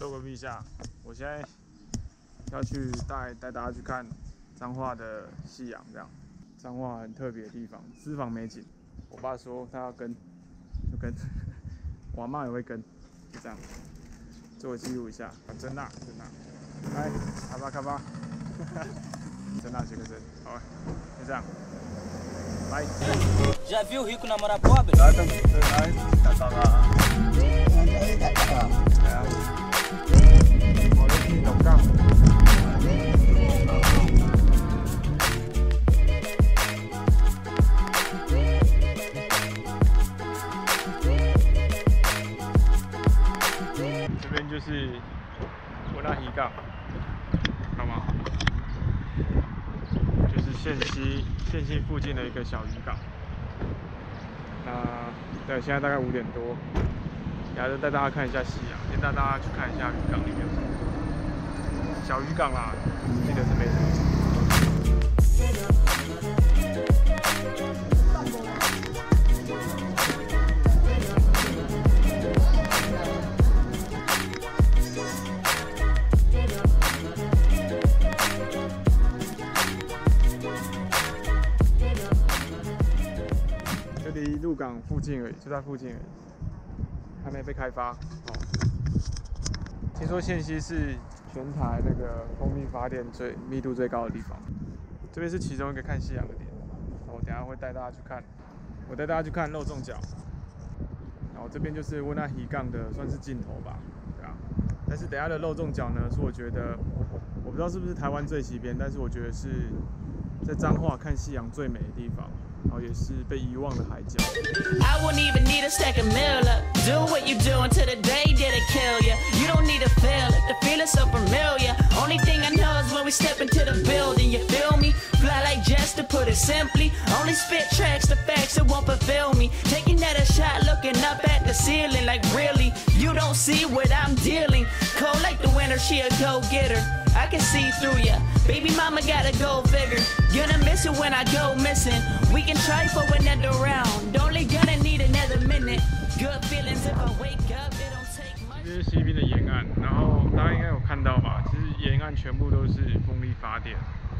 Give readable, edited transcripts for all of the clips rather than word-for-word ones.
露个屁下，我现在要去带大家去看彰化的夕阳，这样。彰化很特别的地方，私房美景。我爸说他要跟，就跟，我阿嬷也会跟，就这样，做记录一下。真辣，来，开吧，真辣几个真，好，就这样，拜。 Já viu rico namorar pobre? 来，打到啦。係啊，我呢邊龍江。這邊就是溫那魚港，看嗎？就是線西附近的一個小漁港。对，现在大概5点多，然后就带大家看一下夕阳，先带大家去看一下渔港里面有什么。小渔港啦，记得是没什么。离鹿港附近而已，就在附近而已，还没被开发。哦，听说线西是全台那个风力发电密度最高的地方，这边是其中一个看夕阳的点。我等一下会带大家去看，我带大家去看肉粽角，然后这边就是溫那魚港的算是尽头吧，对啊。但是等一下的肉粽角呢，是我觉得我不知道是不是台湾最西边，但是我觉得是在彰化看夕阳最美的地方。然后也是被遗忘的海角。 I wouldn't even need a stack of mail up. Do what you do until the day that it kill you. You don't need to feel it. The feeling's so familiar. Only thing I know is when we step into the building. You feel me? Fly like Jess to put it simply. Only spit tracks, the facts that won't fulfill me. Taking that a shot, looking up at the ceiling like really. You don't see what I'm dealing. Cold like the winter, she a go-getter. I can see through ya. Baby mama got a gold figure. Gonna miss it when I go missing. We can try for another round. Only gonna need another minute. Good feelings if I wake up. It don't take much. 这是西滨的沿岸，然后大家应该有看到吧？其实沿岸全部都是风力发电。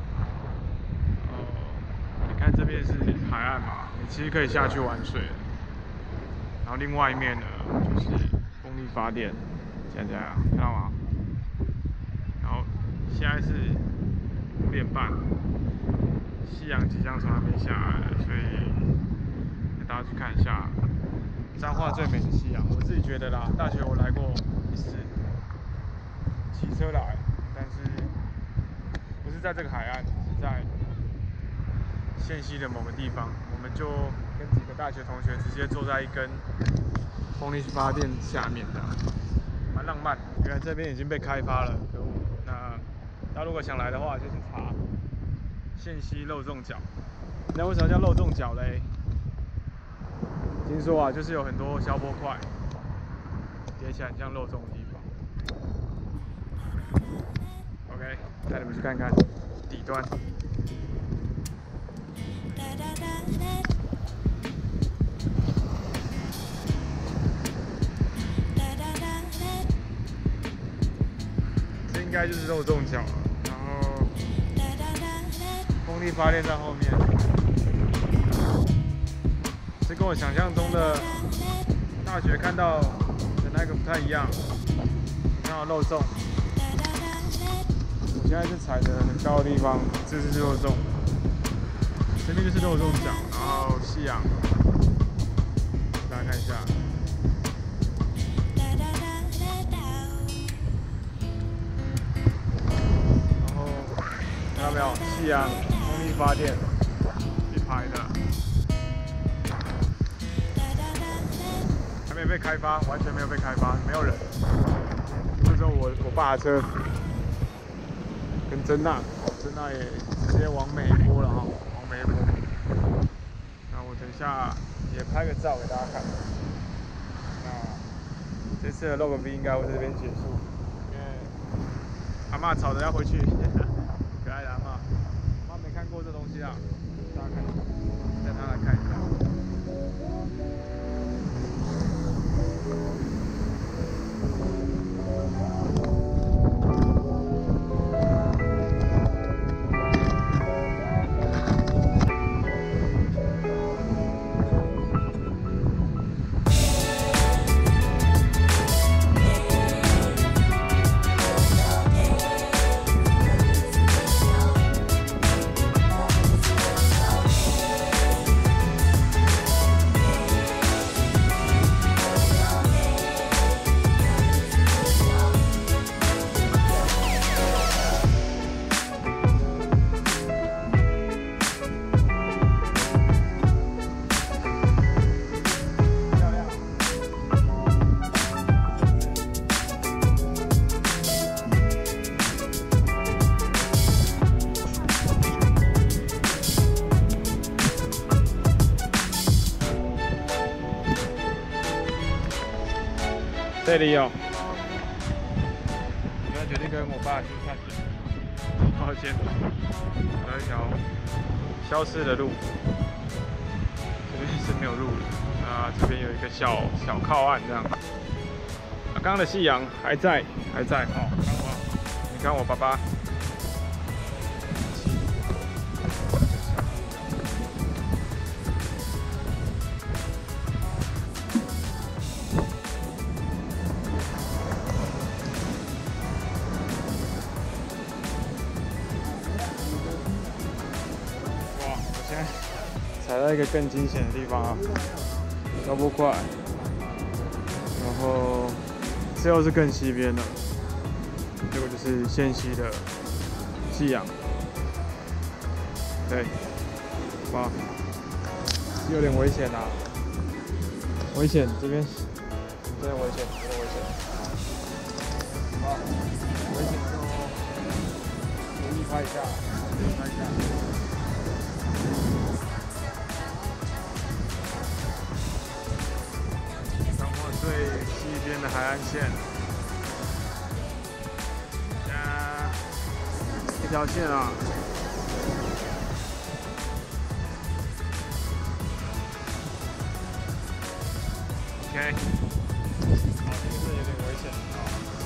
你看这边是海岸嘛，你其实可以下去玩水。然后另外一面呢，就是风力发电，现在看到吗？然后现在是5点半，夕阳即将从那边下来了，所以带大家去看一下彰化最美的夕阳。我自己觉得啦，大学我来过一次，骑车来，但是不是在这个海岸，是在线西的某个地方，我们就跟几个大学同学直接坐在一根风力发电下面的，蛮浪漫。原来这边已经被开发了，可恶！那大家如果想来的话，就去查线西肉粽角。那为什么叫肉粽角嘞？听说啊，就是有很多消波块叠起来很像肉粽的地方。OK， 带你们去看看底端。这应该就是肉粽角了，然后风力发电在后面。这跟我想象中的大学看到的那个不太一样。看到肉粽，我现在是踩着很高的地方，这是肉粽，这边就是肉粽角，然后夕阳，大家看一下。然后看到没有，夕阳风力发电一排的。还没被开发，完全没有被开发，没有人。这时候我爸的车跟珍娜也直接往美波了哈，往美波。那我等一下也拍个照给大家看。那这次的 Log V 应该会在这边结束，因为阿嬷吵着要回去，可爱的阿嬷，阿嬷没看过这东西啊，大家看，带她来看一下。 这里有。我要决定跟我爸去看景。抱歉，找到一条消失的路，这边是没有路的啊。这边有一个小靠岸这样。刚刚的夕阳还在哦。你看我爸爸。 踩到一个更惊险的地方啊，高不快，然后这又是更西边的，这个就是线西的夕阳，对，哇，有点危险啊，危险，这边真的危险，真的危险，好，危险就注意拍一下，拍一下。 最西边的海岸线，一条线啊。OK， 好，这个是有点危险啊。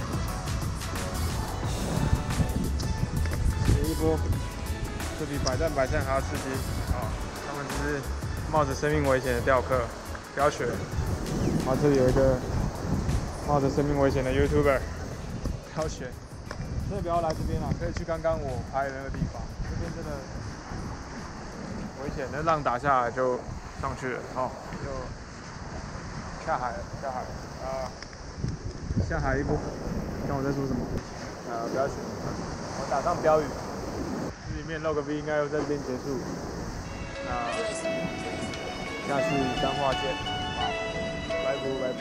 第一波，这比百战百胜还要刺激啊！他们只是冒着生命危险的钓客，不要学。 然后这里有一个冒着生命危险的 YouTuber， 不要选，真的不要来这边啦，可以去刚刚我拍的那个地方，这边真的危险，那浪打下来就上去了，哦，就下海了啊，下海一波，看我在说什么啊，不要选，我打上标语，这里面露个 V 应该又在这边结束，那下次彰化见。 拜拜。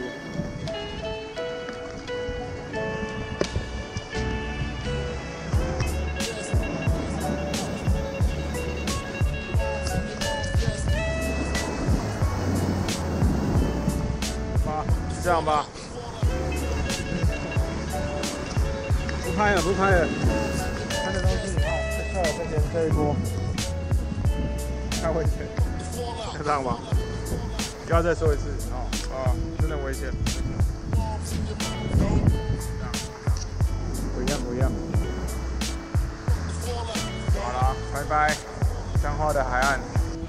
吧，这样吧。不拍了，看这东西啊，太帅了，这一波，太危险，就这样吧。不要再说一次啊！真的危险，不一样。好了，拜拜，彰化的海岸。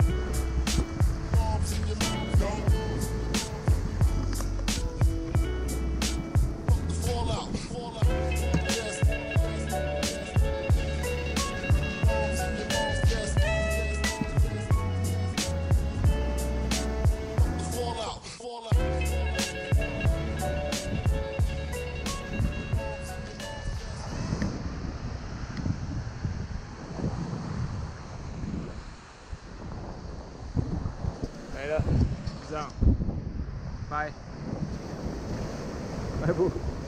没了，就这样，拜不。